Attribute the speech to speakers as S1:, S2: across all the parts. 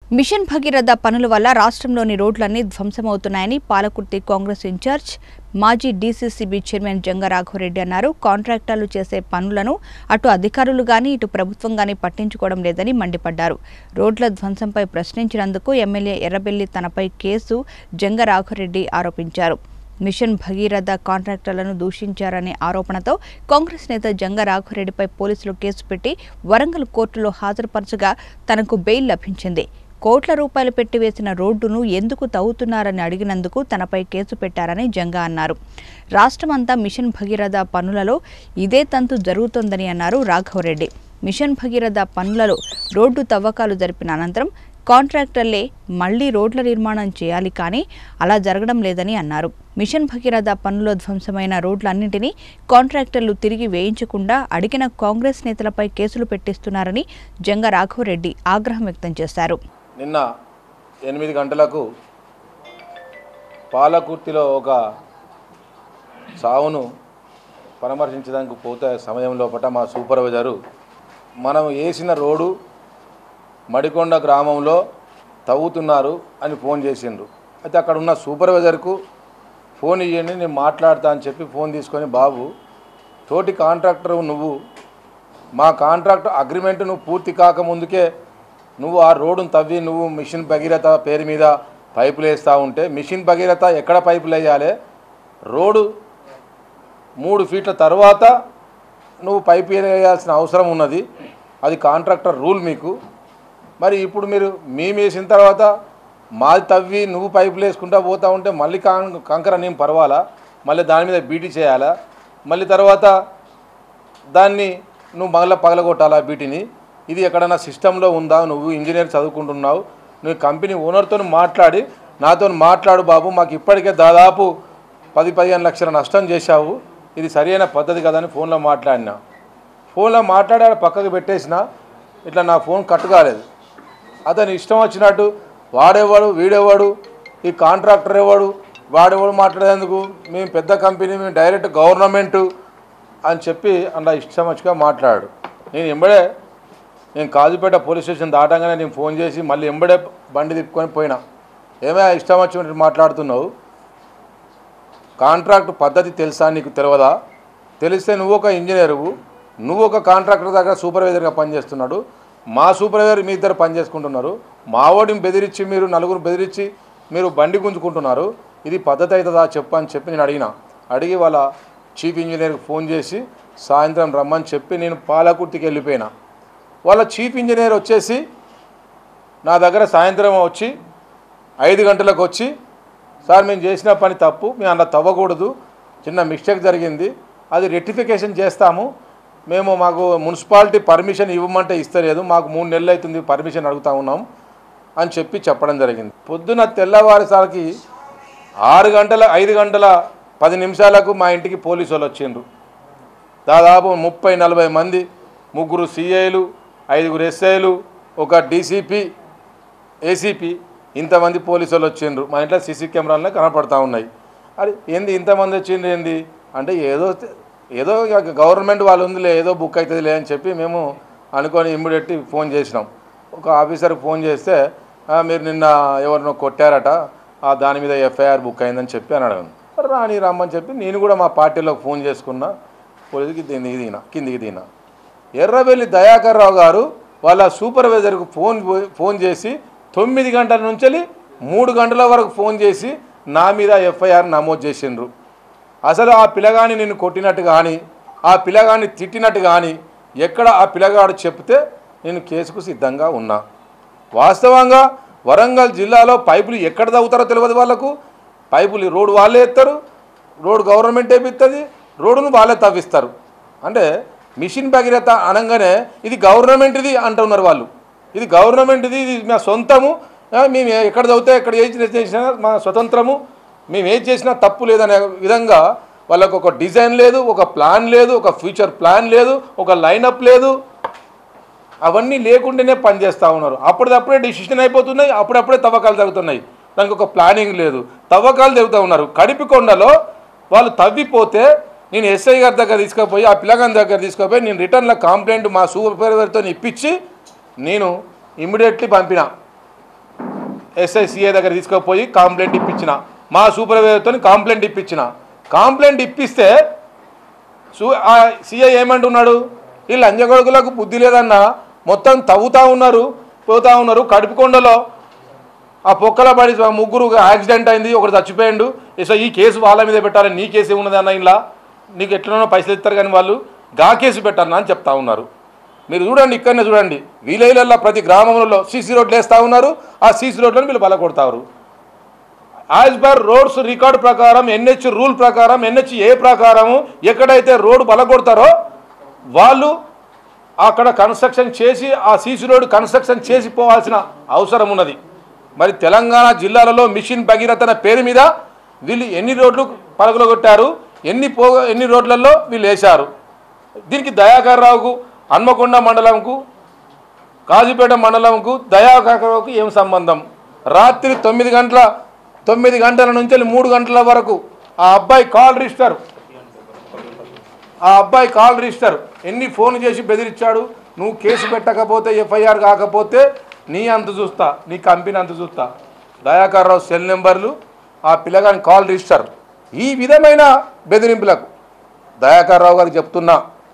S1: Machine Bhagiratha పనుల వల్ల రాష్ట్రంలోని రోడ్లన్నీ ధ్వంసమవుతున్నాయని పాలకుర్తి కాంగ్రెస్ ఇన్ఛార్జ్ మాజీ డీసీసీబీ చైర్మన్ జంగా రాఘవరెడ్డి అన్నారు. కాంట్రాక్టర్లు చేసే పనులను అటు అధికారులు గాని ఇటు ప్రభుత్వం గాని పట్టించుకోవడం లేదని మండిపడ్డారు. రోడ్ల ధ్వంసంపై ప్రశ్నించినందుకు ఎమ్మెల్యే ఎర్రబెల్లి తనపై కేసు జంగా రాఘవరెడ్డి ఆరోపించారు. మిషన్ భగీరథ కాంట్రాక్టర్లను దూషించారనే ఆరోపణతో కాంగ్రెస్ నేత జంగా రాఘవరెడ్డిపై పోలీసులు కేసు పెట్టి వరంగల్ కోర్టులో హాజరుపరచగా తనకు బెయిల్ లభించింది. కోట్ల రూపాయలు పెట్టి వేసిన రోడ్డును ఎందుకు తవ్వుతున్నారని అడిగినందుకు తనపై కేసు పెట్టారని జంగా అన్నారు. రాష్ట్రమంతా మిషన్ భగీరథ పనులలో ఇదే తంతు జరుగుతోందని అన్నారు రాఘవరెడ్డి. మిషన్ భగీరథ పనులలో రోడ్డు తవ్వకాలు జరిపిన అనంతరం కాంట్రాక్టర్లే మళ్లీ రోడ్ల నిర్మాణం చేయాలి, కానీ అలా జరగడం లేదని అన్నారు. మిషన్ భగీరథ పనుల్లో ధ్వంసమైన రోడ్లన్నింటినీ కాంట్రాక్టర్లు తిరిగి వేయించకుండా అడిగిన కాంగ్రెస్ నేతలపై కేసులు పెట్టిస్తున్నారని జంగా రాఘవరెడ్డి ఆగ్రహం వ్యక్తం చేశారు.
S2: నిన్న 8 గంటలకు పాలకుర్తిలో ఒక సావును పరామర్శించడానికి పోతే సమయంలో మా సూపర్వైజరు మనం వేసిన రోడ్డు మడికొండ గ్రామంలో తవ్వుతున్నారు అని ఫోన్ చేసిండ్రు. అయితే అక్కడ ఉన్న సూపర్వైజర్కు ఫోన్ ఇవ్వండి, నేను మాట్లాడతా అని చెప్పి ఫోన్ తీసుకొని, బాబు తోటి కాంట్రాక్టర్ నువ్వు, మా కాంట్రాక్ట్ అగ్రిమెంట్ నువ్వు పూర్తి కాకముందుకే నువ్వు ఆ రోడ్డును తవ్వి నువ్వు మిషన్ భగీరథ పేరు మీద పైపులు వేస్తూ ఉంటే, మిషన్ భగీరథ ఎక్కడ పైపులు వేయాలి, రోడ్డు 3 ఫీట్ల తర్వాత నువ్వు పైపు వేయాల్సిన అవసరం ఉన్నది, అది కాంట్రాక్టర్ రూల్ మీకు. మరి ఇప్పుడు మేము వేసిన తర్వాత మాది తవ్వి నువ్వు పైపులు వేసుకుంటా పోతూ ఉంటే మళ్ళీ కంకర నేను పర్వాలా, మళ్ళీ దాని మీద బీటీ చేయాలా, మళ్ళీ తర్వాత దాన్ని నువ్వు మళ్ళీ పగలగొట్టాలా బీటీని. ఇది ఎక్కడన్నా సిస్టంలో ఉందా? నువ్వు ఇంజనీర్ చదువుకుంటున్నావు, నువ్వు కంపెనీ ఓనర్తో మాట్లాడి నాతో మాట్లాడు బాబు, మాకు ఇప్పటికే దాదాపు 10-15 లక్షల నష్టం చేశావు, ఇది సరైన పద్ధతి కదని ఫోన్లో మాట్లాడినా. ఫోన్లో మాట్లాడి పక్కకు పెట్టేసిన, ఇట్లా నా ఫోన్ కట్ కాలేదు. అతను ఇష్టం వచ్చినట్టు వాడేవాడు వీడేవాడు, ఈ కాంట్రాక్టర్ ఎవడు వాడేవాడు మాట్లాడేందుకు, మేము పెద్ద కంపెనీ, మేము డైరెక్ట్ గవర్నమెంటు అని చెప్పి అలా ఇష్టం వచ్చిగా మాట్లాడు. నేను కాజుపేట పోలీస్ స్టేషన్ దాటంగానే నేను ఫోన్ చేసి మళ్ళీ ఎంబడే బండి తిప్పుకొని పోయినా. ఏమైనా ఇష్టం వచ్చినట్టు మాట్లాడుతున్నావు, కాంట్రాక్ట్ పద్ధతి తెలుసా నీకు? తెలియదా? తెలిస్తే నువ్వు ఒక ఇంజనీరువు, నువ్వు ఒక కాంట్రాక్టర్ దగ్గర సూపర్వైజర్గా పనిచేస్తున్నాడు, మా సూపర్వైజర్ మీ ఇద్దరు పనిచేసుకుంటున్నారు, మావోడిని బెదిరించి మీరు నలుగురు బెదిరించి మీరు బండి గుంజుకుంటున్నారు, ఇది పద్ధతి అవుతుందా చెప్పు అని చెప్పి నేను అడిగి వాళ్ళ చీఫ్ ఇంజనీర్కి ఫోన్ చేసి సాయంత్రం రమ్మని చెప్పి నేను పాలకుర్తికి వెళ్ళిపోయినా. వాళ్ళ చీఫ్ ఇంజనీర్ వచ్చేసి నా దగ్గర సాయంత్రం వచ్చి 5 గంటలకు వచ్చి, సార్ మేము చేసిన పని తప్పు, మేము అలా తవ్వకూడదు, చిన్న మిస్టేక్ జరిగింది, అది రెక్టిఫికేషన్ చేస్తాము, మాకు మున్సిపాలిటీ పర్మిషన్ ఇవ్వమంటే ఇస్తలేదు, మాకు 3 నెలలు అవుతుంది పర్మిషన్ అడుగుతా ఉన్నాం అని చెప్పడం జరిగింది. పొద్దున తెల్లవారుసారికి 5 గంటల 10 నిమిషాలకు మా ఇంటికి పోలీసు వాళ్ళు వచ్చిండ్రు. దాదాపు 30-40 మంది, 3 సిఐలు, 5 ఎస్ఐలు, ఒక డీసీపీ, ఏసీపీ, ఇంతమంది పోలీసు వాళ్ళు వచ్చిండ్రు. మా ఇంట్లో సీసీ కెమెరాలనే కనపడతా ఉన్నాయి. అది ఏంది ఇంతమంది వచ్చిండ్రు ఏంది అంటే, ఏదో గవర్నమెంట్ వాళ్ళు ఉందిలే, ఏదో బుక్ అవుతుందిలే అని చెప్పి మేము అనుకొని ఇమ్మీడియట్లీ ఫోన్ చేసినాం. ఒక ఆఫీసర్కి ఫోన్ చేస్తే, మీరు నిన్న ఎవరినో కొట్టారట, దాని మీద ఎఫ్ఐఆర్ బుక్ అయిందని చెప్పి అని అడగను. రమ్మని చెప్పి నేను కూడా మా పార్టీలోకి ఫోన్ చేసుకున్నా, పోలీసుకి కిందికి దిగినా. ఎర్రబెల్లి దయాకర్ రావు గారు వాళ్ళ సూపర్వైజర్కు ఫోన్ చేసి 9 గంటల నుంచి 3 గంటల వరకు ఫోన్ చేసి నా మీద ఎఫ్ఐఆర్ నమోదు చేసిండ్రు. అసలు ఆ పిల్లగాని నిన్ను కొట్టినట్టు కానీ, ఆ పిల్లగాన్ని తిట్టినట్టు కానీ ఎక్కడ ఆ పిల్లగాడు చెప్తే నేను కేసుకు సిద్ధంగా ఉన్నా. వాస్తవంగా వరంగల్ జిల్లాలో పైపులు ఎక్కడ తవ్వుతారో తెలియదు వాళ్ళకు. పైపులు రోడ్డు వాళ్ళే ఎత్తారు, రోడ్డు గవర్నమెంట్ వేపిస్తుంది, రోడ్డును వాళ్ళే తవ్విస్తారు. అంటే మిషన్ భగీరథ అనగానే ఇది గవర్నమెంట్ది అంటున్నారు వాళ్ళు. ఇది గవర్నమెంట్ది, ఇది మా సొంతము, మేము ఎక్కడ చదివితే ఎక్కడ ఏది చేసినా మా స్వతంత్రము, మేము ఏది చేసినా తప్పు లేదనే విధంగా వాళ్ళకు ఒక డిజైన్ లేదు, ఒక ప్లాన్ లేదు, ఒక ఫ్యూచర్ ప్లాన్ లేదు, ఒక లైనప్ లేదు, అవన్నీ లేకుండానే పనిచేస్తూ ఉన్నారు. అప్పటిదప్పుడే డిసిషన్ అయిపోతున్నాయి, అప్పుడప్పుడే తవ్వకాలు జరుగుతున్నాయి, దానికి ఒక ప్లానింగ్ లేదు, తవ్వకాలు జరుగుతూ ఉన్నారు. కడిపికొండలో వాళ్ళు తవ్విపోతే నేను ఎస్ఐ గారి దగ్గర తీసుకుపోయి, ఆ పిల్లగాని దగ్గర తీసుకుపోయి నేను రిటర్న్లో కంప్లైంట్ మా సూపర్వైజర్తో ఇప్పించి నేను ఇమ్మీడియట్లీ పంపిన. ఎస్ఐసిఏ దగ్గర తీసుకుపోయి కంప్లైంట్ ఇప్పించిన, మా సూపర్వైజర్తో కంప్లైంట్ ఇప్పించిన. కంప్లైంట్ ఇప్పిస్తే సిఐ ఏమంటున్నాడు, ఈ లంజగొడుగులకు బుద్ధి లేదన్నా, మొత్తం తవ్వుతూ ఉన్నారు, పోతూ ఉన్నారు. కడుపుకొండలో ఆ పొక్కల పడి ముగ్గురు యాక్సిడెంట్ అయింది, ఒకటి చచ్చిపోయాడు. ఈ కేసు వాళ్ళ మీద పెట్టాలి, నీ కేసు ఏమున్నది అన్న, ఇలా నీకు ఎట్లనో పైసలు ఇస్తారు కానీ వాళ్ళు గా కేసు పెట్టారన్నా అని చెప్తా ఉన్నారు. మీరు చూడండి, ఇక్కడనే చూడండి, విలేజ్లలో ప్రతి గ్రామంలో సీసీ రోడ్లు వేస్తూ ఉన్నారు. ఆ సీసీ రోడ్లను వీళ్ళు బలకొడతారు. యాజ్ పర్ రోడ్స్ రికార్డు ప్రకారం, ఎన్హెచ్ రూల్ ప్రకారం, ఎన్హెచ్ఏ ప్రకారము ఎక్కడైతే రోడ్డు బలకొడతారో వాళ్ళు అక్కడ కన్స్ట్రక్షన్ చేసి ఆ సీసీ రోడ్డు కన్స్ట్రక్షన్ చేసి పోవాల్సిన అవసరం ఉన్నది. మరి తెలంగాణ జిల్లాలలో మిషన్ భగీరథన పేరు మీద వీళ్ళు ఎన్ని రోడ్లు పలకలగొట్టారు, ఎన్ని రోడ్లలో వీళ్ళు వేశారు. దీనికి దయాకర్ రావుకు, హన్మకొండ మండలంకు, కాజీపేట మండలంకు దయాకర్ రావుకు ఏం సంబంధం? రాత్రి 9 గంటల నుంచి 3 గంటల వరకు ఆ అబ్బాయి కాల్ రిజిస్టర్ ఎన్ని ఫోన్ చేసి బెదిరించాడు. నువ్వు కేసు పెట్టకపోతే, ఎఫ్ఐఆర్ కాకపోతే నీ అంత చూస్తా, నీ కంపెనీ అంత చూస్తా. దయాకర్ రావు సెల్ నెంబర్లు, ఆ పిల్లగాని కాల్ రిజిస్టర్. ఈ విధమైన బెదిరింపులకు దయాకర్ రావు గారికి చెప్తున్నా,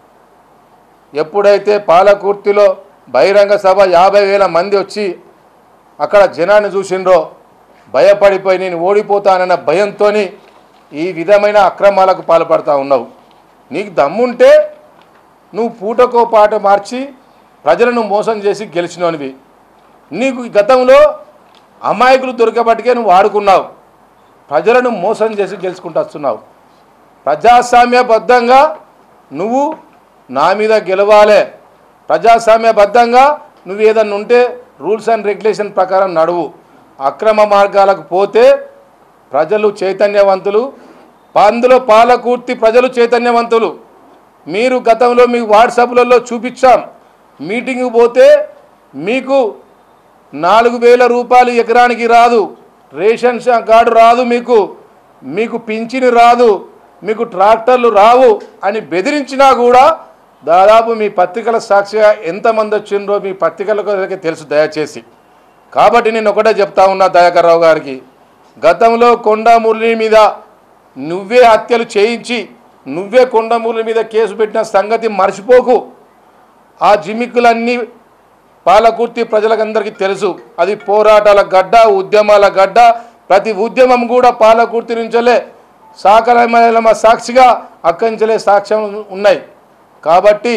S2: ఎప్పుడైతే పాలకుర్తిలో బహిరంగ సభ 50,000 మంది వచ్చి అక్కడ జనాన్ని చూసిండ్రో భయపడిపోయి నేను ఓడిపోతానన్న భయంతో ఈ విధమైన అక్రమాలకు పాల్పడుతూ ఉన్నావు. నీకు దమ్ముంటే నువ్వు పూటకో పాట మార్చి ప్రజలను మోసం చేసి గెలిచినోనివి. నీకు గతంలో అమాయకులు దొరకబట్టికే నువ్వు ఆడుకున్నావు, ప్రజలను మోసం చేసి గెలుచుకుంటూ వస్తున్నావు. ప్రజాస్వామ్యబద్ధంగా నువ్వు నా మీద గెలవాలి, ప్రజాస్వామ్యబద్ధంగా నువ్వు ఏదన్నా ఉంటే రూల్స్ అండ్ రెగ్యులేషన్ ప్రకారం నడువు. అక్రమ మార్గాలకు పోతే ప్రజలు చైతన్యవంతులు, అందులో పాలకుర్తి ప్రజలు చైతన్యవంతులు. మీరు గతంలో మీ వాట్సాప్లలో చూపించాం, మీటింగ్కి పోతే మీకు 4,000 రూపాయలు ఎకరానికి రాదు, రేషన్ కార్డు రాదు, మీకు పింఛను రాదు, మీకు ట్రాక్టర్లు రావు అని బెదిరించినా కూడా దాదాపు మీ పత్రికల సాక్షిగా ఎంతమంది వచ్చిండ్రో మీ పత్రికలకు తెలుసు దయచేసి. కాబట్టి నేను ఒకటే చెప్తా ఉన్నా దయాకర్ రావు గారికి, గతంలో కొండమురళి మీద నువ్వే హత్యలు చేయించి నువ్వే కొండమురళి మీద కేసు పెట్టిన సంగతి మర్చిపోకు. ఆ జిమిక్కులన్నీ పాలకుర్తి ప్రజలకందరికీ తెలుసు. అది పోరాటాల గడ్డ, ఉద్యమాల గడ్డ. ప్రతి ఉద్యమం కూడా పాలకుర్తి నుంచలే సాకలమ సాక్షిగా అక్కంచలే సాక్ష్యం ఉన్నాయి. కాబట్టి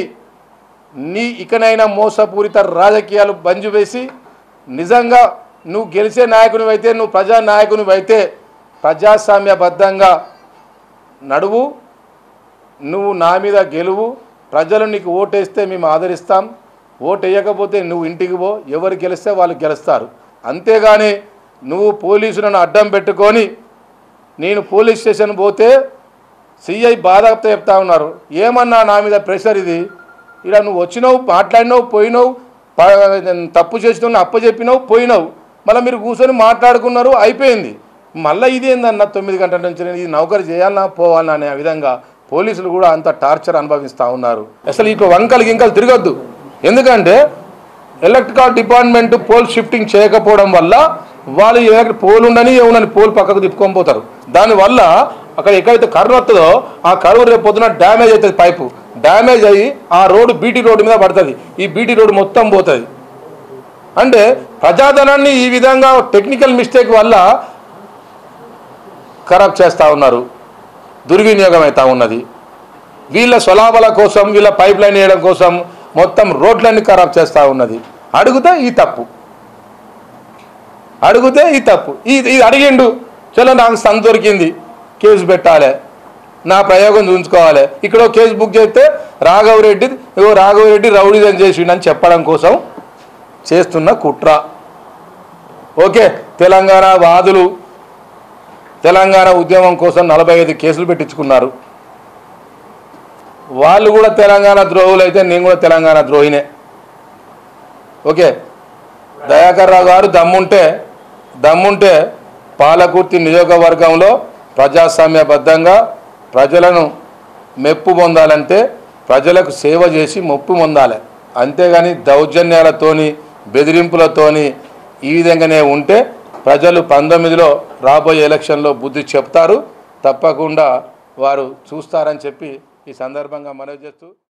S2: ఇకనైనా మోసపూరిత రాజకీయాలు బంజు వేసి నిజంగా నువ్వు గెలిచే నాయకునివైతే, నువ్వు ప్రజానాయకునివైతే ప్రజాస్వామ్యబద్ధంగా నడువు. నువ్వు నా మీద గెలువు. ప్రజలు నీకు ఓటేస్తే మేము ఆదరిస్తాం, ఓటు వేయకపోతే నువ్వు ఇంటికి పో, ఎవరు గెలిస్తే వాళ్ళు గెలుస్తారు. అంతేగాని నువ్వు పోలీసులను అడ్డం పెట్టుకొని నేను పోలీస్ స్టేషన్ పోతే సిఐ బాధతో చెప్తా ఉన్నారు, ఏమన్నా నా మీద ప్రెషర్ ఇది, ఇలా నువ్వు వచ్చినావు, మాట్లాడినావు, పోయినావు, తప్పు చేసినావు, అప్పచెప్పినావు, పోయినావు, మళ్ళీ మీరు కూర్చొని మాట్లాడుకున్నారు, అయిపోయింది. మళ్ళీ ఇది ఏందన్న 9 గంటల నుంచి ఇది నౌకరు చేయాలన్నా పోవాలన్నా అనే విధంగా పోలీసులు కూడా అంత టార్చర్ అనుభవిస్తూ ఉన్నారు. అసలు ఇటు వంకలు గింకలు తిరగొద్దు. ఎందుకంటే ఎలక్ట్రికల్ డిపార్ట్మెంట్ పోల్ షిఫ్టింగ్ చేయకపోవడం వల్ల వాళ్ళు పోల్ ఉండని ఏముండని పోల్ పక్కకు తిప్పుకొని పోతారు. దానివల్ల అక్కడ ఎక్కడైతే కర్వ్ వస్తుందో ఆ కర్వ్ రేపు పొద్దున డ్యామేజ్ అవుతుంది, పైపు డ్యామేజ్ అయ్యి ఆ రోడ్డు బీటీ రోడ్డు మీద పడుతుంది. ఈ బీటీ రోడ్డు మొత్తం పోతుంది. అంటే ప్రజాధనాన్ని ఈ విధంగా టెక్నికల్ మిస్టేక్ వల్ల ఖరాబ్ చేస్తూ ఉన్నారు, దుర్వినియోగం అవుతూ ఉన్నది. వీళ్ళ స్వలాభాల కోసం, వీళ్ళ పైప్ లైన్ వేయడం కోసం మొత్తం రోడ్లన్నీ ఖరాబ్ చేస్తూ ఉన్నది. అడిగితే ఈ తప్పు, ఇది అడిగిండు, చలో నాకు సంత దొరికింది, కేసు పెట్టాలి, నా ప్రయోగం చూపించుకోవాలి. ఇక్కడ కేసు బుక్ చేస్తే రాఘవరెడ్డి రౌడీజం చేసిండని చెప్పడం కోసం చేస్తున్న కుట్ర. ఓకే, తెలంగాణ వాదులు తెలంగాణ ఉద్యమం కోసం 45 కేసులు పెట్టించుకున్నారు. వాళ్ళు కూడా తెలంగాణ ద్రోహులు అయితే నేను కూడా తెలంగాణ ద్రోహినే. ఓకే, దయాకర్ రావు గారు దమ్ముంటే పాలకుర్తి నియోజకవర్గంలో ప్రజాస్వామ్యబద్ధంగా ప్రజలను మెప్పు పొందాలంటే ప్రజలకు సేవ చేసి మెప్పు పొందాలి. అంతేగాని దౌర్జన్యాలతోని, బెదిరింపులతోని ఈ విధంగానే ఉంటే ప్రజలు 19లో రాబోయే ఎలక్షన్లో బుద్ధి చెప్తారు, తప్పకుండా వారు చూస్తారని చెప్పి ఈ సందర్భంగా మనవి చేస్తూ